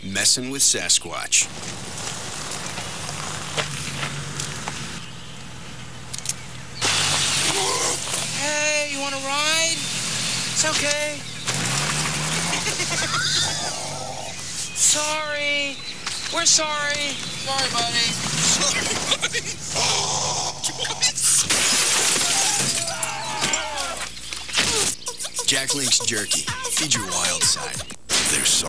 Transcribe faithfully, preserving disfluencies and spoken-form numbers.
Messin' with Sasquach. Hey, you want to ride? It's okay. Sorry. We're sorry. Sorry, buddy. Sorry, buddy. Jack Link's Jerky. Feed your wild side. They're so